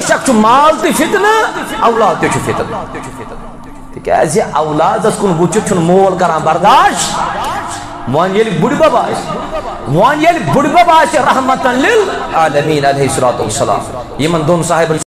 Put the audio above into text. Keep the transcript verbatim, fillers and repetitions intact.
बेशक माल तो फितन औलाद तो फितन तिकाज औलादस कुन वुचित मोल करान बर्दाश्त वन ये बुढ़बब वन ये बुढ़बब रहमतन लिल आलमीन अलैहिस्सलातु वस्सलाम यमन दोन साहिब